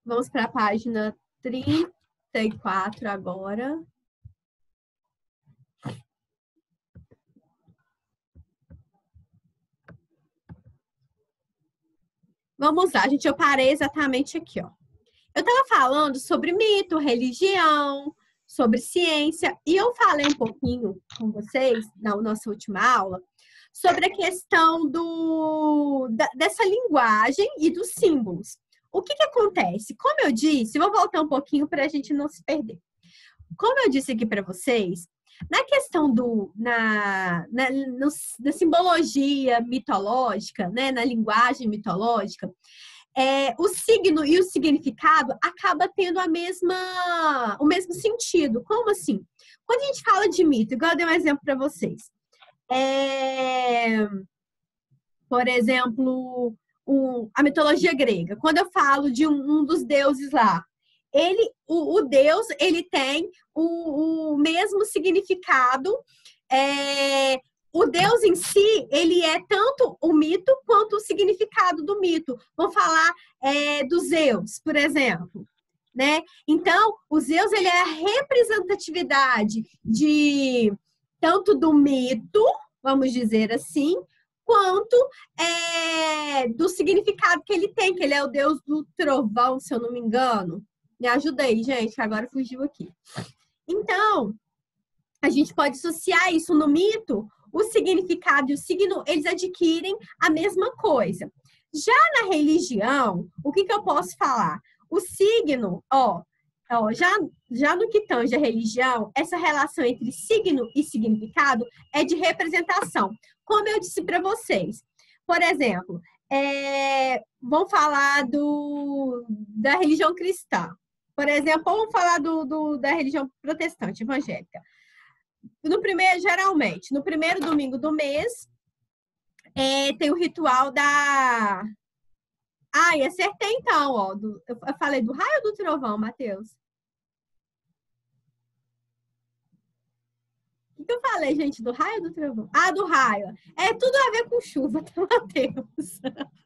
Vamos para a página 34 agora. Vamos lá, gente, eu parei exatamente aqui, ó. Eu estava falando sobre mito, religião, sobre ciência, e eu falei um pouquinho com vocês na nossa última aula sobre a questão dessa linguagem e dos símbolos. O que acontece? Como eu disse, vou voltar um pouquinho para a gente não se perder. Como eu disse aqui para vocês, na questão na simbologia mitológica, né, na linguagem mitológica, o signo e o significado acaba tendo o mesmo sentido. Como assim? Quando a gente fala de mito, igual eu dei um exemplo para vocês. Por exemplo, a mitologia grega. Quando eu falo de um dos deuses lá, o deus, ele tem o mesmo significado. O Deus em si, ele é tanto o mito quanto o significado do mito. Vamos falar do Zeus, por exemplo. Né? Então, o Zeus, ele é a representatividade tanto do mito, vamos dizer assim, quanto do significado que ele tem, que ele é o Deus do trovão, se eu não me engano. Me ajuda aí, gente, que agora fugiu aqui. Então, a gente pode associar isso no mito. O significado e o signo, eles adquirem a mesma coisa. Já na religião, o que eu posso falar? O signo, já no que tange a religião, essa relação entre signo e significado é de representação. Como eu disse para vocês. Por exemplo, vamos falar da religião cristã. Por exemplo, vamos falar da religião protestante, evangélica. Geralmente, no primeiro domingo do mês, tem o ritual da... Ai, acertei então, ó. Eu falei do raio ou do trovão, Matheus? O que eu falei, gente? Do raio ou do trovão? Ah, do raio. É tudo a ver com chuva, tá, Matheus?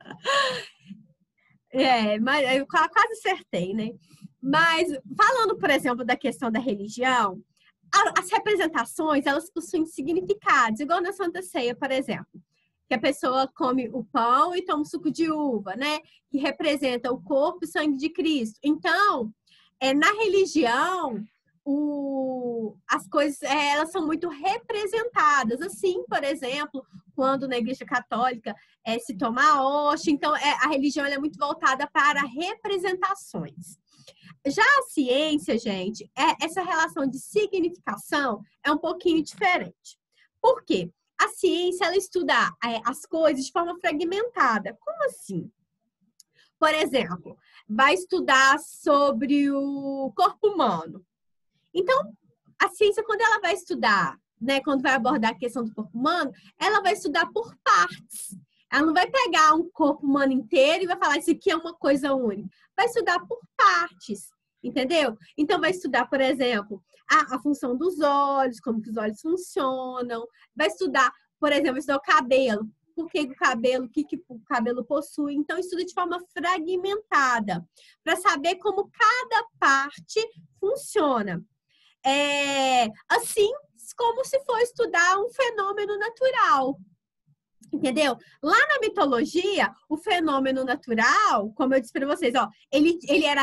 Mas eu quase acertei, né? Mas, falando, por exemplo, da questão da religião, as representações, elas possuem significados, igual na Santa Ceia, por exemplo, que a pessoa come o pão e toma o suco de uva, né? Que representa o corpo e sangue de Cristo. Então, na religião, as coisas elas são muito representadas. Assim, por exemplo, quando na Igreja Católica se toma a hóstia, então a religião ela é muito voltada para representações. Já a ciência, gente, essa relação de significação é um pouquinho diferente. Por quê? A ciência, ela estuda as coisas de forma fragmentada. Como assim? Por exemplo, vai estudar sobre o corpo humano. Então, a ciência, quando ela vai estudar, né, quando vai abordar a questão do corpo humano, ela vai estudar por partes. Ela não vai pegar um corpo humano inteiro e vai falar isso aqui é uma coisa única. Vai estudar por partes, entendeu? Então, vai estudar, por exemplo, a função dos olhos, como que os olhos funcionam. Vai estudar, por exemplo, estudar o cabelo. Por que o cabelo, o que o cabelo possui. Então, estuda de forma fragmentada, para saber como cada parte funciona. Assim como se for estudar um fenômeno natural. Entendeu? Lá na mitologia, o fenômeno natural, como eu disse para vocês, ó, ele era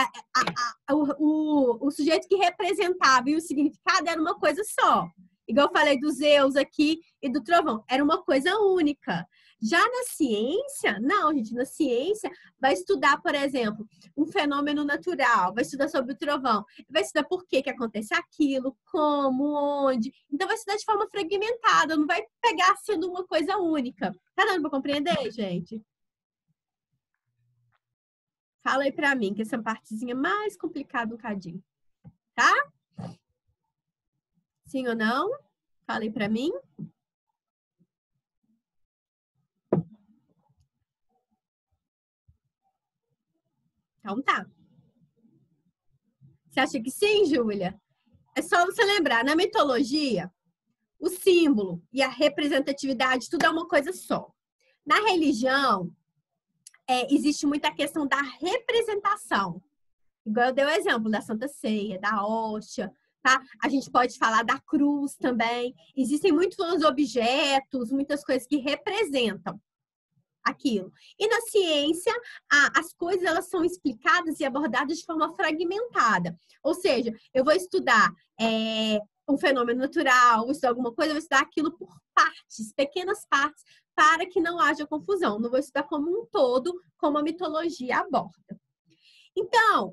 o sujeito que representava e o significado era uma coisa só. Igual eu falei do Zeus aqui e do trovão, era uma coisa única. Já na ciência, não, gente, na ciência vai estudar, por exemplo, um fenômeno natural, vai estudar sobre o trovão, vai estudar por que acontece aquilo, como, onde. Então, vai estudar de forma fragmentada, não vai pegar sendo uma coisa única. Tá dando para compreender, gente? Fala aí para mim, que essa partezinha é mais complicada um cadinho, tá? Sim ou não? Fala aí para mim. Então tá. Você acha que sim, Júlia? É só você lembrar, na mitologia, o símbolo e a representatividade, tudo é uma coisa só. Na religião, existe muita questão da representação. Igual eu dei o exemplo da Santa Ceia, da hóstia, tá? A gente pode falar da cruz também. Existem muitos objetos, muitas coisas que representam aquilo. E na ciência, as coisas elas são explicadas e abordadas de forma fragmentada. Ou seja, eu vou estudar um fenômeno natural, vou estudar alguma coisa, eu vou estudar aquilo por partes, pequenas partes, para que não haja confusão. Não vou estudar como um todo, como a mitologia aborda. Então,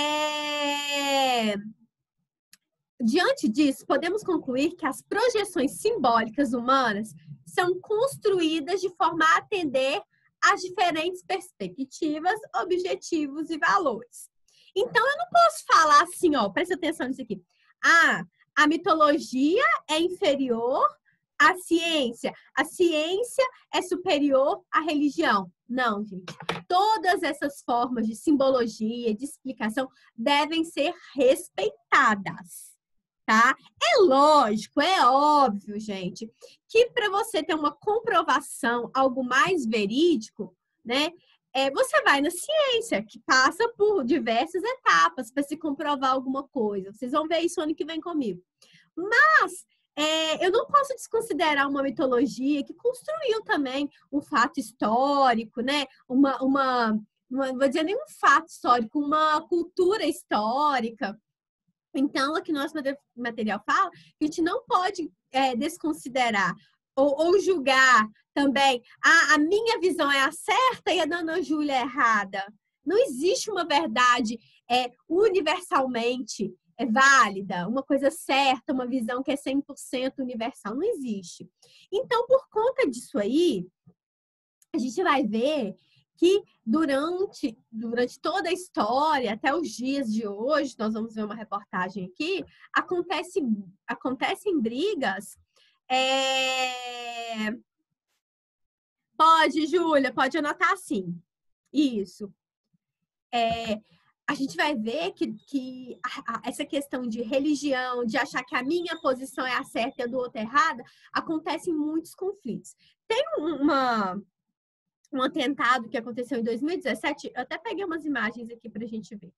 diante disso, podemos concluir que as projeções simbólicas humanas são construídas de forma a atender às diferentes perspectivas, objetivos e valores. Então, eu não posso falar assim, presta atenção nisso aqui. A mitologia é inferior à ciência. A ciência é superior à religião. Não, gente. Todas essas formas de simbologia, de explicação, devem ser respeitadas. Tá? É lógico, é óbvio, gente, que para você ter uma comprovação, algo mais verídico, né? Você vai na ciência, que passa por diversas etapas para se comprovar alguma coisa. Vocês vão ver isso ano que vem comigo. Mas eu não posso desconsiderar uma mitologia que construiu também um fato histórico, né? Não vou dizer nem um fato histórico, uma cultura histórica. Então, aqui no nosso material fala que a gente não pode desconsiderar ou julgar também a minha visão é a certa e a da Ana Júlia é errada. Não existe uma verdade universalmente válida, uma coisa certa, uma visão que é 100% universal. Não existe. Então, por conta disso aí, a gente vai ver que durante toda a história, até os dias de hoje, nós vamos ver uma reportagem aqui, acontecem brigas. Pode, Júlia, pode anotar assim. Isso. A gente vai ver que essa questão de religião, de achar que a minha posição é a certa e a do outro é errada, acontece em muitos conflitos. Tem um atentado que aconteceu em 2017, eu até peguei umas imagens aqui para a gente ver.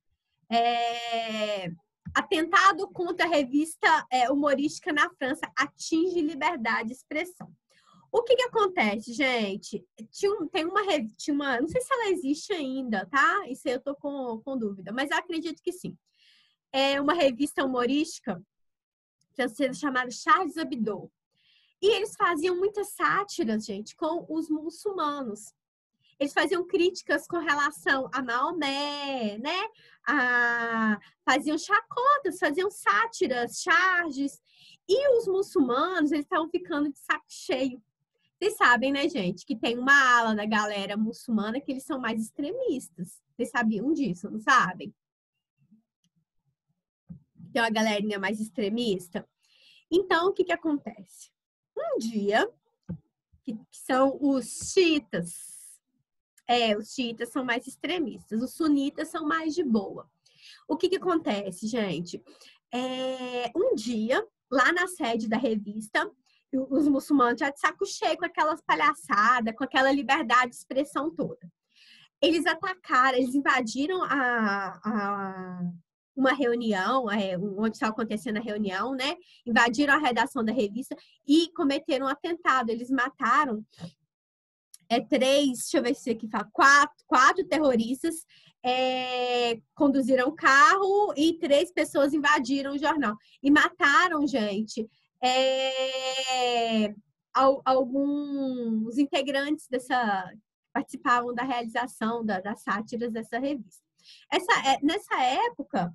Atentado contra a revista humorística na França atinge liberdade de expressão. O que acontece, gente? Tem uma, não sei se ela existe ainda, tá? Isso aí eu tô com dúvida, mas eu acredito que sim. É uma revista humorística francesa chamada Charles Hebdo. E eles faziam muitas sátiras, gente, com os muçulmanos. Eles faziam críticas com relação a Maomé, né? Faziam chacotas, faziam sátiras, charges. E os muçulmanos, eles estavam ficando de saco cheio. Vocês sabem, né, gente, que tem uma ala da galera muçulmana que eles são mais extremistas. Vocês sabiam disso, não sabem? Tem uma galerinha mais extremista. Então, o que acontece? Um dia, que são os xiitas. Os xiitas são mais extremistas. Os sunitas são mais de boa. O que acontece, gente? Um dia, lá na sede da revista, os muçulmanos já de saco cheio com aquelas palhaçadas, com aquela liberdade de expressão toda. Eles atacaram, eles invadiram uma reunião, onde estava acontecendo a reunião, né? Invadiram a redação da revista e cometeram um atentado. Eles mataram deixa eu ver se aqui fala, quatro terroristas, conduziram o carro e 3 pessoas invadiram o jornal. E mataram, gente, alguns integrantes participavam da realização das sátiras dessa revista. Nessa época,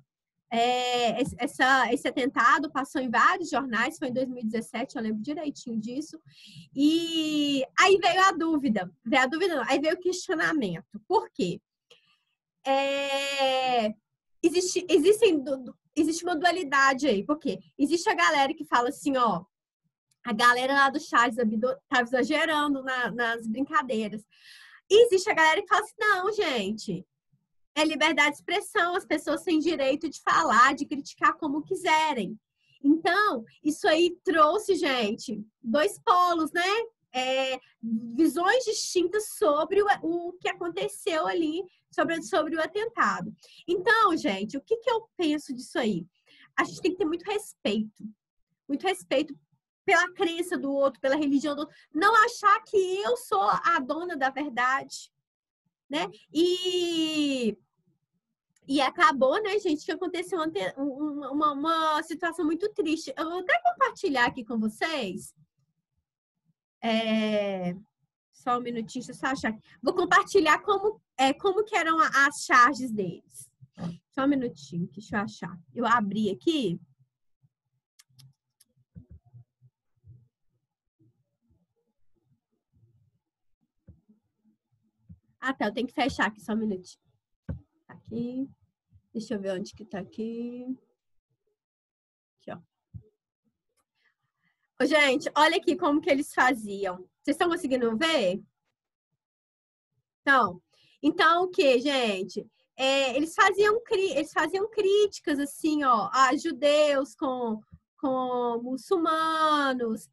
esse atentado passou em vários jornais, foi em 2017, eu lembro direitinho disso. E aí veio a dúvida. Aí veio o questionamento. Por quê? Existe uma dualidade aí. Por quê? Existe a galera que fala assim, a galera lá do Charles Hebdo estava exagerando nas brincadeiras. E existe a galera que fala assim, não, gente, é liberdade de expressão, as pessoas têm direito de falar, de criticar como quiserem. Então, isso aí trouxe, gente, 2 polos, né? visões distintas sobre o que aconteceu ali, sobre o atentado. Então, gente, o que eu penso disso aí? A gente tem que ter muito respeito pela crença do outro, pela religião do outro, não achar que eu sou a dona da verdade, né? E acabou, né, gente, que aconteceu uma situação muito triste. Eu vou até compartilhar aqui com vocês. Só um minutinho, deixa eu só achar. Vou compartilhar como que eram as charges deles. Só um minutinho, deixa eu achar. Eu abri aqui. Ah, tá, eu tenho que fechar aqui, só um minutinho. Tá aqui. Deixa eu ver onde que tá aqui. Aqui, ó. Ô, gente, olha aqui como que eles faziam. Vocês estão conseguindo ver? Então o que, gente? Eles faziam críticas, assim, ó, a judeus com muçulmanos.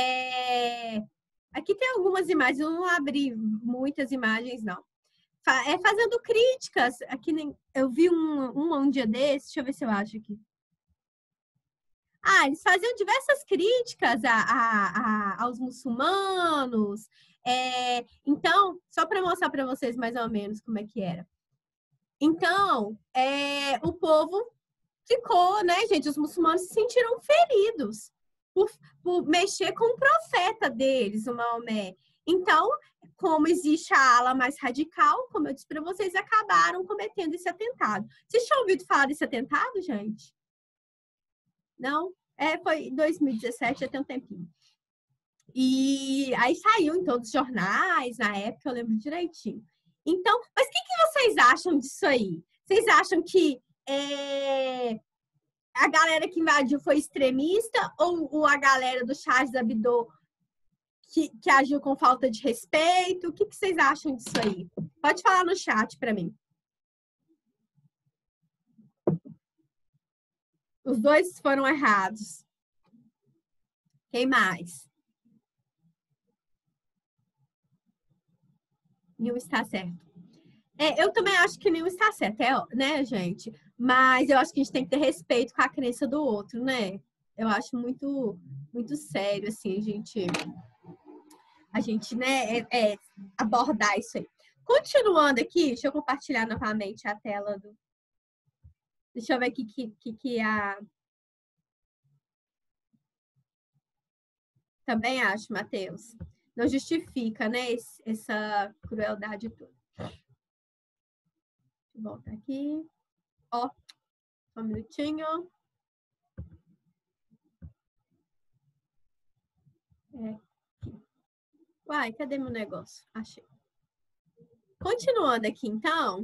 Aqui tem algumas imagens, eu não abri muitas imagens, não. Fazendo críticas. Aqui eu vi um dia desse, deixa eu ver se eu acho aqui. Eles faziam diversas críticas aos muçulmanos. Então, só para mostrar para vocês mais ou menos como é que era. Então, o povo ficou, né, gente? Os muçulmanos se sentiram feridos por mexer com o profeta deles, o Maomé. Então, como existe a ala mais radical, como eu disse para vocês, acabaram cometendo esse atentado. Vocês tinham ouvido falar desse atentado, gente? Não? Foi em 2017, já tem um tempinho. E aí saiu em todos os jornais, na época, eu lembro direitinho. Então, mas o que vocês acham disso aí? Vocês acham que a galera que invadiu foi extremista ou a galera do Charles Hebdo que agiu com falta de respeito? O que vocês acham disso aí? Pode falar no chat para mim. Os dois foram errados. Quem mais? Nenhum está certo. Eu também acho que nenhum está certo, né, gente? Mas eu acho que a gente tem que ter respeito com a crença do outro, né? Eu acho muito, muito sério, assim, a gente né, abordar isso aí. Continuando aqui, deixa eu compartilhar novamente a tela do... Deixa eu ver aqui que a... Também acho, Matheus. Não justifica, né, essa crueldade toda. Volta aqui. Ó, só um minutinho. Aqui. Uai, cadê meu negócio? Achei. Continuando aqui, então.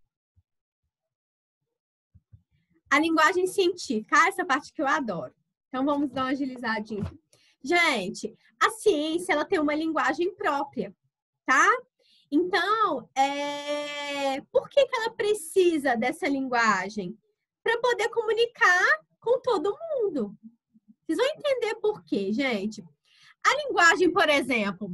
A linguagem científica. Essa parte que eu adoro. Então, vamos dar uma agilizadinha. Gente, a ciência, ela tem uma linguagem própria, tá? Então, por que ela precisa dessa linguagem? Para poder comunicar com todo mundo. Vocês vão entender por quê, gente. A linguagem, por exemplo,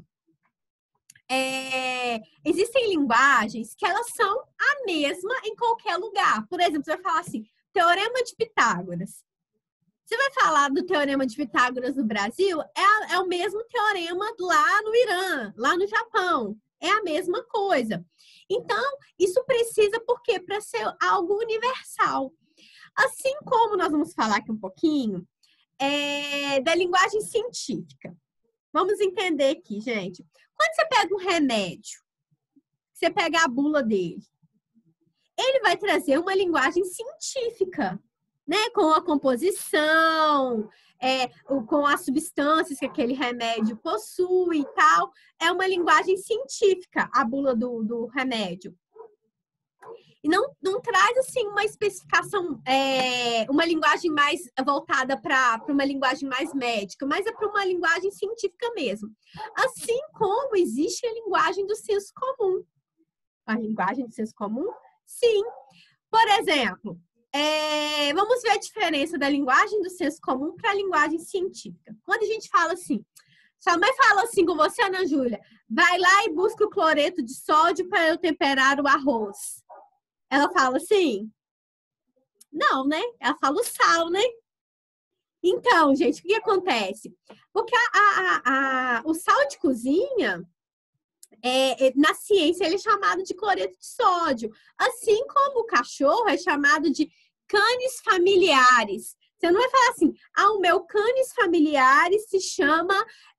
existem linguagens que elas são a mesma em qualquer lugar. Por exemplo, você vai falar assim, Teorema de Pitágoras. Você vai falar do Teorema de Pitágoras no Brasil, é o mesmo teorema lá no Irã, lá no Japão. É a mesma coisa. Então, isso precisa, por quê? Para ser algo universal. Assim como nós vamos falar aqui um pouquinho da linguagem científica. Vamos entender aqui, gente. Quando você pega um remédio, você pega a bula dele, ele vai trazer uma linguagem científica, né? Com a composição, com as substâncias que aquele remédio possui e tal. É uma linguagem científica, a bula do remédio. E não traz, assim, uma especificação, uma linguagem mais voltada para uma linguagem mais médica, mas é para uma linguagem científica mesmo. Assim como existe a linguagem do senso comum. A linguagem do senso comum? Sim. Por exemplo, vamos ver a diferença da linguagem do senso comum para a linguagem científica. Quando a gente fala assim, Sua mãe fala assim com você, Ana Júlia, vai lá e busca o cloreto de sódio para eu temperar o arroz. Ela fala assim? Não, né? Ela fala o sal, né? Então, gente, o que acontece? Porque o sal de cozinha, na ciência, ele é chamado de cloreto de sódio. Assim como o cachorro é chamado de canes familiares. Você não vai falar assim, o meu canis familiares se chama.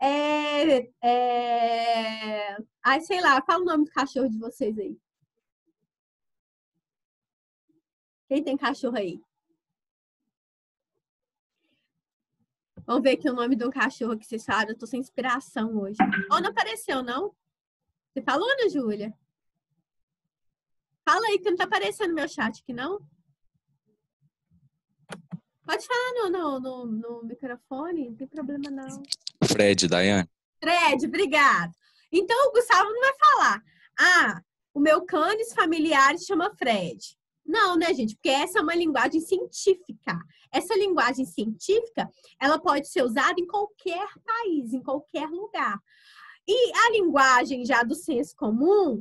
Sei lá, fala o nome do cachorro de vocês aí. Quem tem cachorro aí? Vamos ver aqui o nome de um cachorro que vocês falaram. Eu tô sem inspiração hoje. Ou não apareceu, não? Você falou, Ana Júlia? Fala aí que não tá aparecendo no meu chat aqui, não? Pode falar no microfone, não tem problema, não. Fred, Daiane. Fred, obrigado. Então, o Gustavo não vai falar. O meu canis familiar se chama Fred. Não, né, gente? Porque essa é uma linguagem científica. Essa linguagem científica, ela pode ser usada em qualquer país, em qualquer lugar. E a linguagem já do senso comum,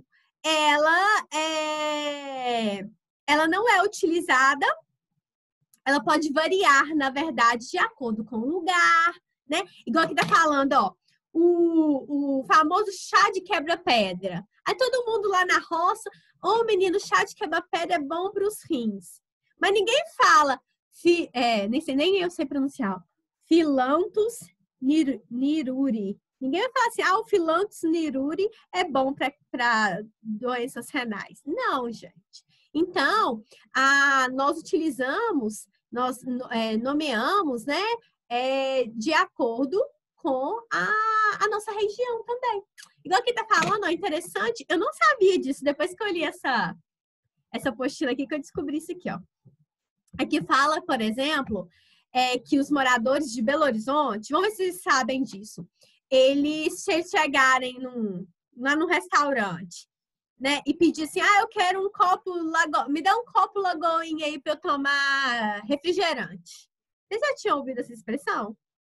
ela não é utilizada, ela pode variar, na verdade, de acordo com o lugar, né? Igual aqui tá falando, ó, o famoso chá de quebra-pedra. Aí todo mundo lá na roça, menino, chá de quebra-pedra é bom para os rins. Mas ninguém fala, nem eu sei pronunciar, Philanthus niruri. Ninguém vai falar assim, o Philanthus niruri é bom para doenças renais. Não, gente. Então, nós utilizamos, nós nomeamos, né, de acordo com a nossa região também. Igual aqui tá falando, interessante, eu não sabia disso, depois que eu li essa apostila aqui, que eu descobri isso aqui, ó. Aqui fala, por exemplo, que os moradores de Belo Horizonte, vamos ver se vocês sabem disso, eles chegarem lá no restaurante, né, e pedir assim, eu quero um copo me dá um copo Lagoinha aí para eu tomar refrigerante. Vocês já tinham ouvido essa expressão?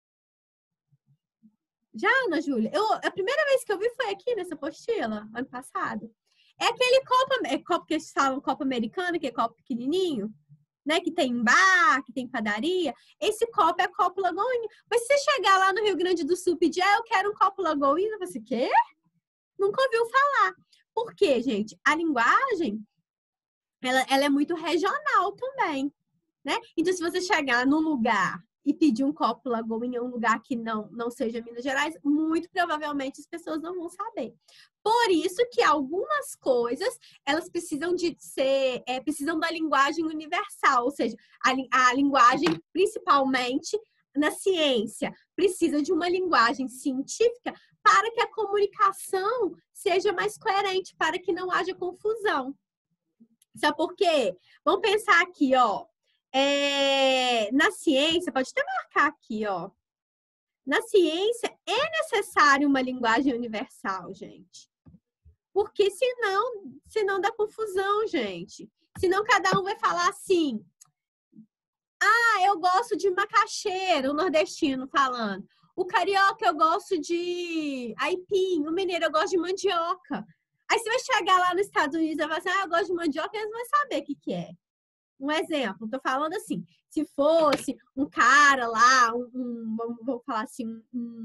Já, Ana Júlia? A primeira vez que eu vi foi aqui nessa apostila, ano passado. É aquele copo que eles falam, copo americano, que é copo pequenininho, né? Que tem bar, que tem padaria. Esse copo é copo Lagoinha. Mas se você chegar lá no Rio Grande do Sul e pedir, eu quero um copo Lagoinha, você quê? Nunca ouviu falar. Por quê, gente? A linguagem, ela é muito regional também, né? Então, se você chegar num lugar e pedir um copo Lagoinha em um lugar que não seja Minas Gerais, muito provavelmente as pessoas não vão saber. Por isso que algumas coisas, elas precisam precisam da linguagem universal, ou seja, a linguagem, principalmente na ciência, precisa de uma linguagem científica para que a comunicação seja mais coerente, para que não haja confusão. Sabe por quê? Vamos pensar aqui, ó. Na ciência, pode até marcar aqui, ó. Na ciência é necessário uma linguagem universal, gente. Porque senão dá confusão, gente. Senão cada um vai falar assim, eu gosto de macaxeira, o nordestino falando. O carioca eu gosto de aipim, o mineiro eu gosto de mandioca. Aí você vai chegar lá nos Estados Unidos e vai falar assim, eu gosto de mandioca, eles vão saber o que é. Um exemplo, tô falando assim, se fosse um cara lá, vamos falar assim,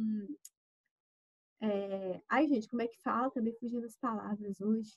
ai, gente, como é que fala? Também fugindo as palavras hoje.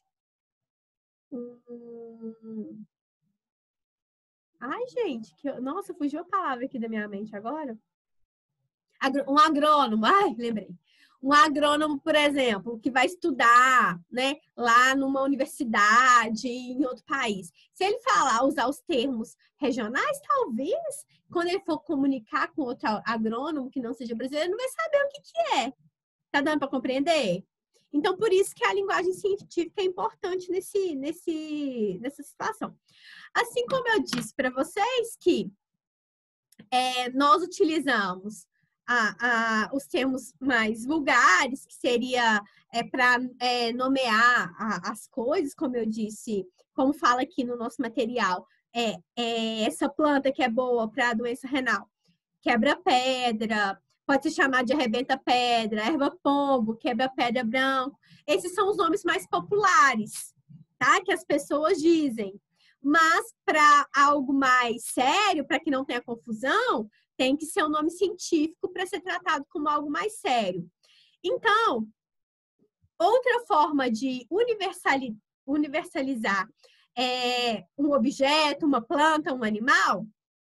Ai, gente, nossa, fugiu a palavra aqui da minha mente agora. Um agrônomo, lembrei. Um agrônomo, por exemplo, que vai estudar, né, lá numa universidade em outro país. Se ele usar os termos regionais, talvez, quando ele for comunicar com outro agrônomo que não seja brasileiro, ele não vai saber o que é. Tá dando para compreender? Então, por isso que a linguagem científica é importante nessa situação. Assim como eu disse para vocês que nós utilizamos os termos mais vulgares, que seria para nomear as coisas, como eu disse, como fala aqui no nosso material, essa planta que é boa para doença renal, quebra-pedra, Pode se chamar de arrebenta-pedra, erva-pombo, quebra-pedra branco. Esses são os nomes mais populares, tá? Que as pessoas dizem. Mas para algo mais sério, para que não tenha confusão, tem que ser um nome científico para ser tratado como algo mais sério. Então, outra forma de universalizar um objeto, uma planta, um animal,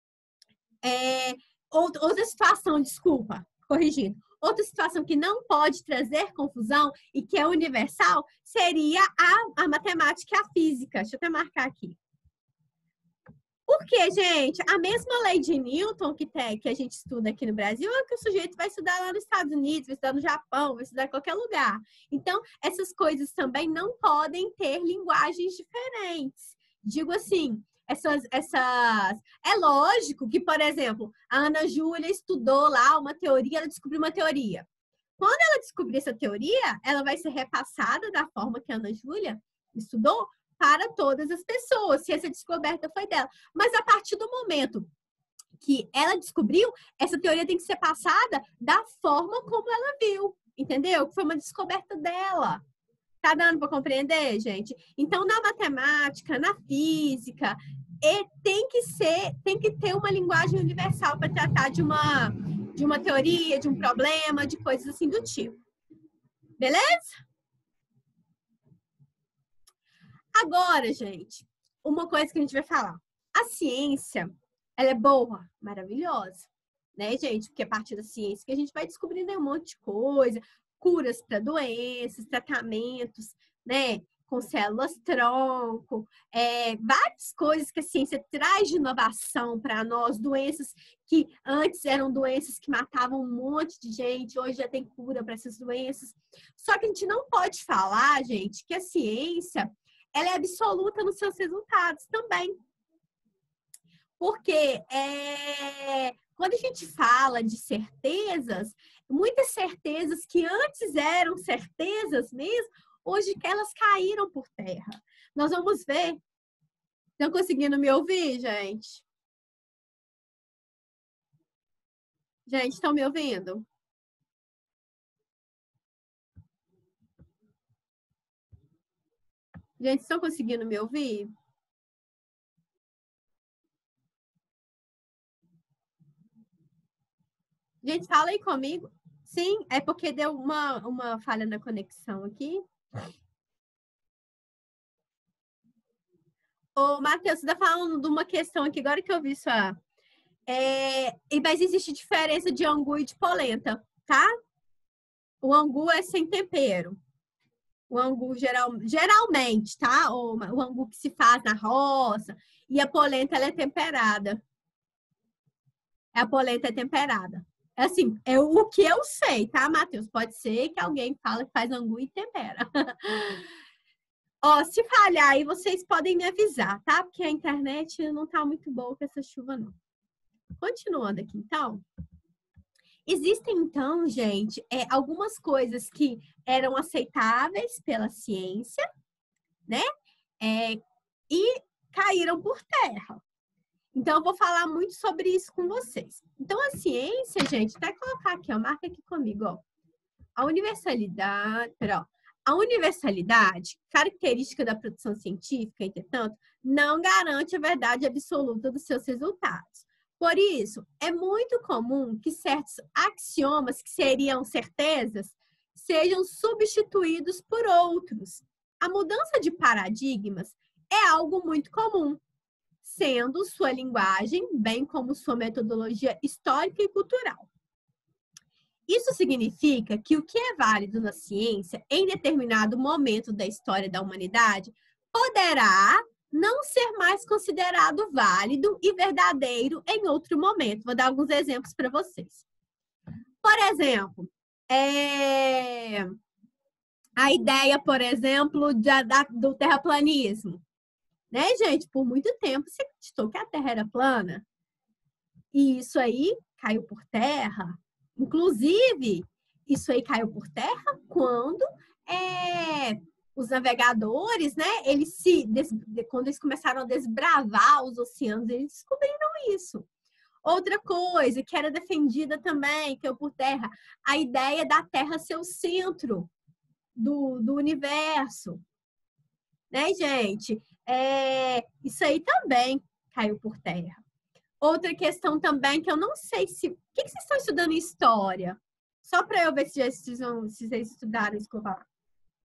outra situação, desculpa, corrigindo, outra situação que não pode trazer confusão e que é universal seria a matemática e a física. Deixa eu até marcar aqui. Porque, gente, a mesma lei de Newton que a gente estuda aqui no Brasil é que o sujeito vai estudar lá nos Estados Unidos, vai estudar no Japão, vai estudar em qualquer lugar. Então, essas coisas também não podem ter linguagens diferentes. Digo assim, é lógico que, por exemplo, a Ana Júlia estudou lá uma teoria, ela descobriu uma teoria. Quando ela descobrir essa teoria, ela vai ser repassada da forma que a Ana Júlia estudou para todas as pessoas, se essa descoberta foi dela. Mas a partir do momento que ela descobriu, essa teoria tem que ser passada da forma como ela viu, entendeu? Que foi uma descoberta dela. Tá dando para compreender, gente? Então, na matemática, na física, tem que ter uma linguagem universal para tratar de uma teoria, de um problema, de coisas assim do tipo. Beleza? Agora, gente, uma coisa que a gente vai falar. A ciência, ela é boa, maravilhosa, né, gente? Porque é a partir da ciência que a gente vai descobrindo um monte de coisa, curas para doenças, tratamentos, né? Com células-tronco, várias coisas que a ciência traz de inovação para nós, doenças que antes eram doenças que matavam um monte de gente, hoje já tem cura para essas doenças. Só que a gente não pode falar, gente, que a ciência ela é absoluta nos seus resultados também. Porque quando a gente fala de certezas, muitas certezas que antes eram certezas mesmo, hoje elas caíram por terra. Nós vamos ver. Estão conseguindo me ouvir, gente? Gente, estão me ouvindo? Gente, estão conseguindo me ouvir? Gente, fala aí comigo. Sim, é porque deu uma falha na conexão aqui. Ô, Matheus, você está falando de uma questão aqui, agora que eu vi sua... mas existe diferença de angu e de polenta, tá? O angu é sem tempero. O angu geralmente, tá? O angu que se faz na roça. E a polenta, ela é temperada. A polenta é temperada. Assim, é o que eu sei, tá, Matheus? Pode ser que alguém fala que faz angu e tempera. Ó, se falhar aí, vocês podem me avisar, tá? Porque a internet não tá muito boa com essa chuva, não. Continuando aqui, então. Existem, então, gente, algumas coisas que eram aceitáveis pela ciência, né? E caíram por terra. Então, eu vou falar muito sobre isso com vocês. Então, a ciência, gente, até colocar aqui, ó, marca aqui comigo, ó. A universalidade, característica da produção científica, entretanto, não garante a verdade absoluta dos seus resultados. Por isso, é muito comum que certos axiomas, que seriam certezas, sejam substituídos por outros. A mudança de paradigmas é algo muito comum, sendo sua linguagem, bem como sua metodologia histórica e cultural. Isso significa que o que é válido na ciência em determinado momento da história da humanidade poderá não ser mais considerado válido e verdadeiro em outro momento. Vou dar alguns exemplos para vocês. Por exemplo, a ideia, por exemplo, do terraplanismo. Né, gente? Por muito tempo se acreditou que a Terra era plana. E isso aí caiu por terra. Inclusive, isso aí caiu por terra quando os navegadores, né? Quando eles começaram a desbravar os oceanos, eles descobriram isso. Outra coisa que era defendida também, que eu por terra, a ideia da Terra ser o centro do universo, né, gente? Isso aí também caiu por terra. Outra questão também que eu não sei se... O que vocês estão estudando em história? Só para eu ver se vocês estudaram isso que eu vou falar.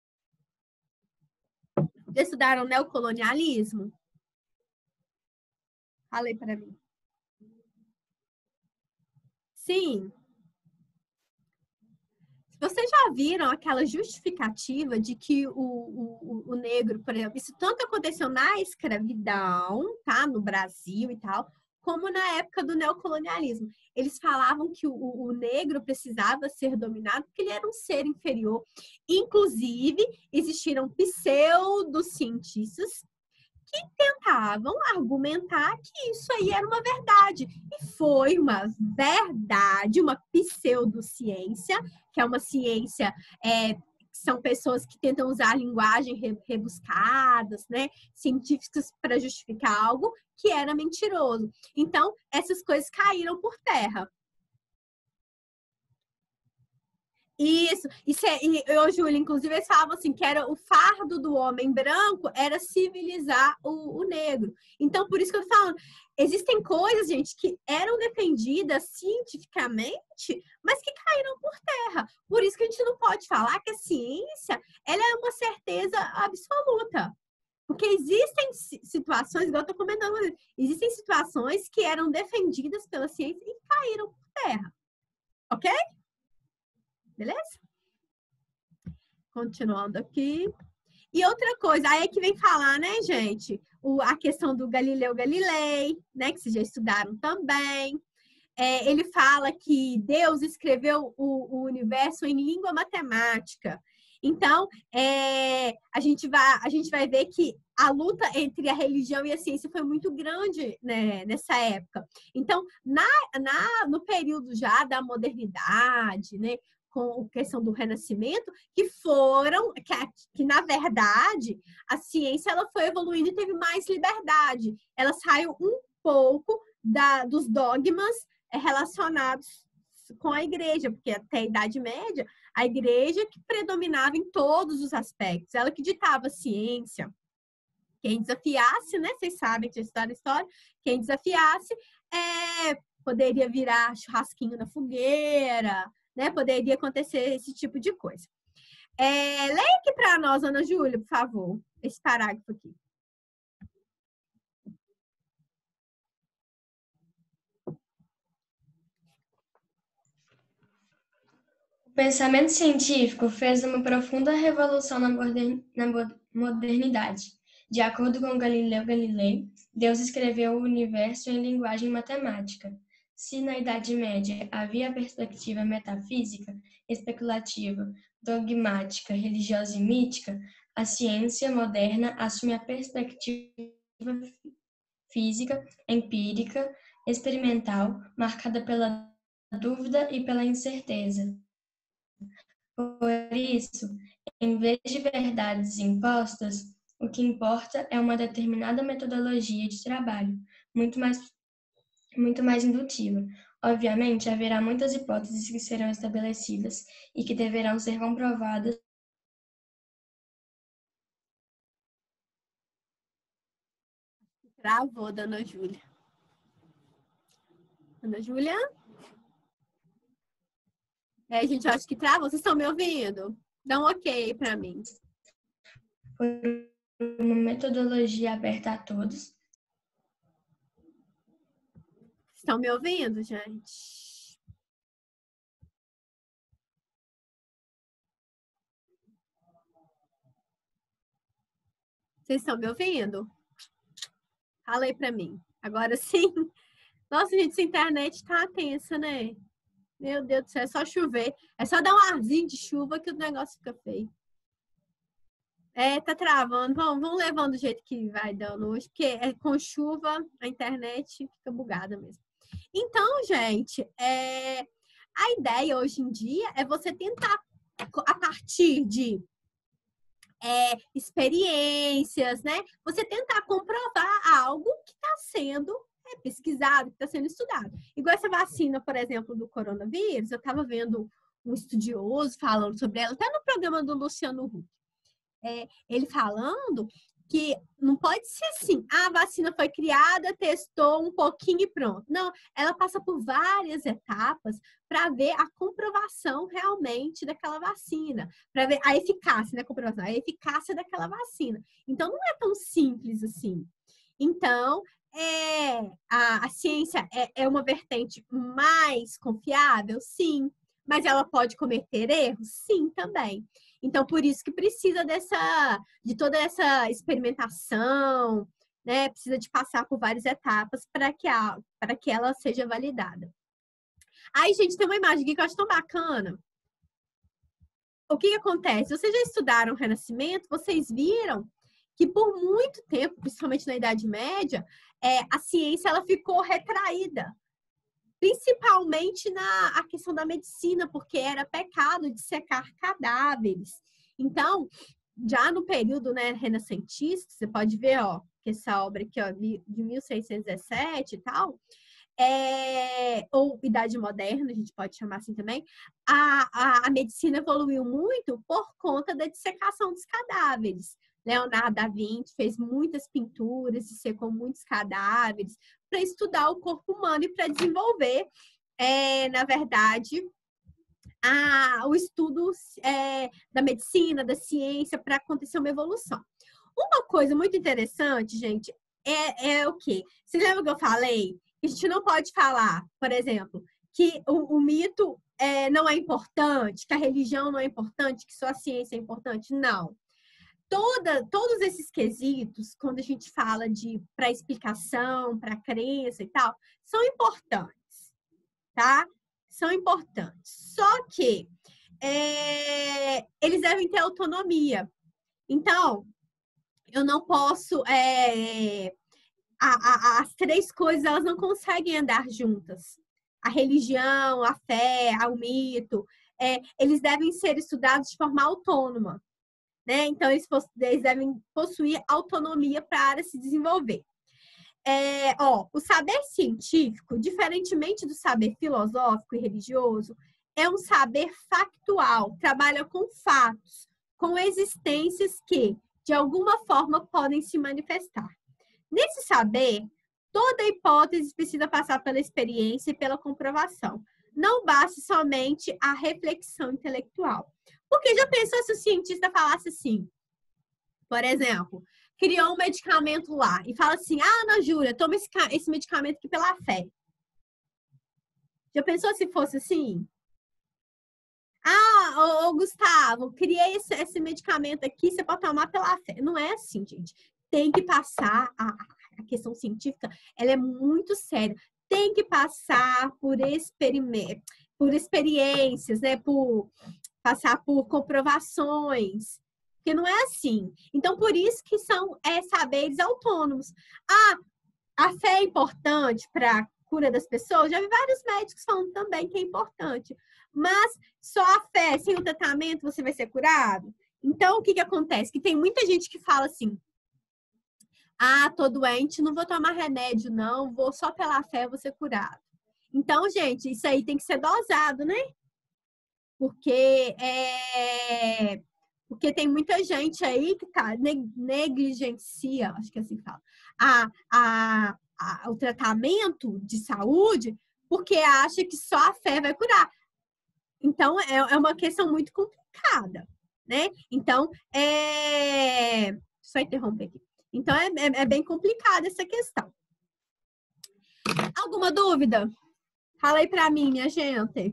Já estudaram neocolonialismo? Falei para mim. Sim. Vocês já viram aquela justificativa de que o negro, por exemplo, isso tanto aconteceu na escravidão, tá? No Brasil e tal, como na época do neocolonialismo. Eles falavam que o negro precisava ser dominado porque ele era um ser inferior. Inclusive, existiram pseudocientistas que tentavam argumentar que isso aí era uma verdade. E foi uma verdade, uma pseudociência, que é uma ciência, são pessoas que tentam usar linguagem rebuscadas, né, científicas para justificar algo que era mentiroso. Então, essas coisas caíram por terra. Isso eu, Júlia, inclusive, eles falavam assim, que era o fardo do homem branco era civilizar o negro. Então, por isso que eu tô falando, existem coisas, gente, que eram defendidas cientificamente, mas que caíram por terra. Por isso que a gente não pode falar que a ciência, ela é uma certeza absoluta. Porque existem situações, igual eu tô comentando, existem situações que eram defendidas pela ciência e caíram por terra. Ok? Beleza? Continuando aqui. E outra coisa, aí é que vem falar, né, gente? A questão do Galileu Galilei, né? Que vocês já estudaram também. Ele fala que Deus escreveu o universo em língua matemática. Então, a gente vai ver que a luta entre a religião e a ciência foi muito grande, né, nessa época. Então, no período já da modernidade, né, com a questão do Renascimento, que na verdade a ciência ela foi evoluindo e teve mais liberdade. Ela saiu um pouco dos dogmas relacionados com a igreja, porque até a Idade Média, a igreja que predominava em todos os aspectos, ela que ditava a ciência. Quem desafiasse, né? Vocês sabem que já estudaram história, quem desafiasse poderia virar churrasquinho na fogueira, né? Poderia acontecer esse tipo de coisa. Leia aqui para nós, Ana Júlia, por favor, esse parágrafo aqui. O pensamento científico fez uma profunda revolução na modernidade. De acordo com Galileu Galilei, Deus escreveu o universo em linguagem matemática. Se na Idade Média havia a perspectiva metafísica, especulativa, dogmática, religiosa e mítica, a ciência moderna assume a perspectiva física, empírica, experimental, marcada pela dúvida e pela incerteza. Por isso, em vez de verdades impostas, o que importa é uma determinada metodologia de trabalho, muito mais indutiva. Obviamente, haverá muitas hipóteses que serão estabelecidas e que deverão ser comprovadas. Travou, Dona Júlia. Ana Júlia? Gente, eu acho que travou. Vocês estão me ouvindo? Dá um ok para mim. Por uma metodologia aberta a todos. Estão me ouvindo, gente? Vocês estão me ouvindo? Fala aí para mim. Agora sim. Nossa, gente, essa internet tá tensa, né? Meu Deus do céu, é só chover. É só dar um arzinho de chuva que o negócio fica feio. Tá travando. Vamos levando do jeito que vai dando hoje, porque com chuva a internet fica bugada mesmo. Então, gente, a ideia hoje em dia é você tentar, a partir de experiências, né? Você tentar comprovar algo que está sendo é pesquisado, que está sendo estudado. Igual essa vacina, por exemplo, do coronavírus, eu estava vendo um estudioso falando sobre ela, até no programa do Luciano Huck. Ele falando que não pode ser assim, a vacina foi criada, testou um pouquinho e pronto. Não, ela passa por várias etapas para ver a comprovação realmente daquela vacina, para ver a eficácia, né, comprovação, a eficácia daquela vacina. Então, não é tão simples assim. Então, a ciência é uma vertente mais confiável? Sim. Mas ela pode cometer erros? Sim, também. Então, por isso que precisa de toda essa experimentação, né? Precisa de passar por várias etapas para que ela seja validada. Aí, gente, tem uma imagem aqui que eu acho tão bacana. O que acontece? Vocês já estudaram o Renascimento, vocês viram que por muito tempo, principalmente na Idade Média, a ciência ela ficou retraída. Principalmente na questão da medicina, porque era pecado dissecar cadáveres. Então, já no período, né, renascentista, você pode ver, ó, que essa obra aqui, ó, de 1617 e tal, ou Idade Moderna, a gente pode chamar assim também, a medicina evoluiu muito por conta da dissecação dos cadáveres. Leonardo da Vinci fez muitas pinturas, dissecou muitos cadáveres para estudar o corpo humano e para desenvolver, na verdade, o estudo da medicina, da ciência, para acontecer uma evolução. Uma coisa muito interessante, gente, é o quê? Vocês lembram que eu falei? A gente não pode falar, por exemplo, que o mito não é importante, que a religião não é importante, que só a ciência é importante. Não. Todos esses quesitos, quando a gente fala para explicação, para crença e tal, são importantes, tá? São importantes. Só que eles devem ter autonomia. Então, eu não posso... as três coisas, elas não conseguem andar juntas. A religião, a fé, o mito, eles devem ser estudados de forma autônoma. Né? Então, eles devem possuir autonomia para se desenvolver. O saber científico, diferentemente do saber filosófico e religioso, é um saber factual, trabalha com fatos, com existências que, de alguma forma, podem se manifestar. Nesse saber, toda hipótese precisa passar pela experiência e pela comprovação. Não basta somente a reflexão intelectual. Porque já pensou se o cientista falasse assim, por exemplo, criou um medicamento lá e fala assim, Ana Júlia, toma esse medicamento aqui pela fé. Já pensou se fosse assim? Gustavo, criei esse medicamento aqui, você pode tomar pela fé. Não é assim, gente. Tem que passar, a questão científica, ela é muito séria. Tem que passar por experiências, né? Passar por comprovações, porque não é assim. Então, por isso que são saberes autônomos. A fé é importante para a cura das pessoas? Já vi vários médicos falando também que é importante. Mas só a fé, sem o tratamento, você vai ser curado? Então, o que acontece? Que tem muita gente que fala assim, tô doente, não vou tomar remédio, não, vou só pela fé, vou ser curado. Então, gente, isso aí tem que ser dosado, né? Porque tem muita gente aí que negligencia, acho que é assim que fala, o tratamento de saúde porque acha que só a fé vai curar. Então, é uma questão muito complicada, né? Então, só interromper aqui. Então, é bem complicada essa questão. Alguma dúvida? Fala aí pra mim, minha gente.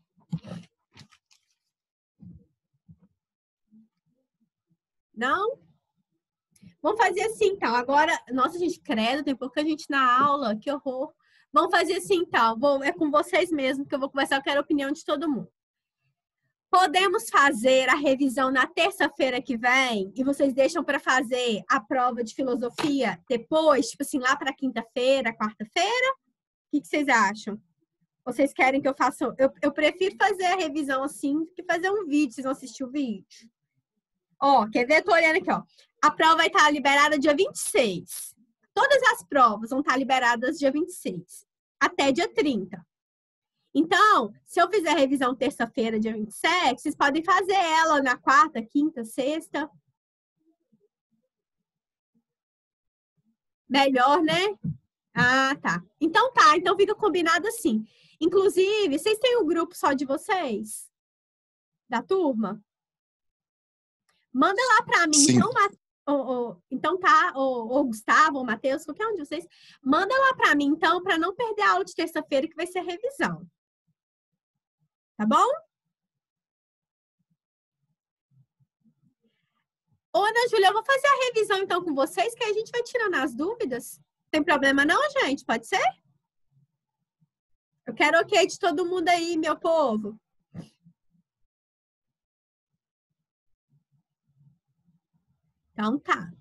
Não? Vamos fazer assim, então. Agora, nossa, gente, credo, tem pouca gente na aula, que horror. Vamos fazer assim, então. É com vocês mesmo que eu vou conversar, eu quero a opinião de todo mundo. Podemos fazer a revisão na terça-feira que vem e vocês deixam para fazer a prova de filosofia depois, tipo assim, lá para quinta-feira, quarta-feira? O que vocês acham? Vocês querem que eu faça? Eu prefiro fazer a revisão assim do que fazer um vídeo. Vocês vão assistir o vídeo? Ó, quer ver? Tô olhando aqui, ó. A prova vai estar liberada dia 26. todas as provas vão estar liberadas dia 26, até dia 30. Então, se eu fizer revisão terça-feira, dia 27, vocês podem fazer ela na quarta, quinta, sexta. Melhor, né? Ah, tá. Então tá, então fica combinado assim. Inclusive, vocês têm um grupo só de vocês? Da turma? Manda lá para mim, Sim. então tá, ou Gustavo, ou Matheus, qualquer um de vocês, manda lá para mim, então, para não perder a aula de terça-feira, que vai ser revisão. Tá bom? Ô, Ana Júlia, eu vou fazer a revisão, então, com vocês, que aí a gente vai tirando as dúvidas. Não tem problema não, gente? Pode ser? Eu quero ok de todo mundo aí, meu povo. Então tá.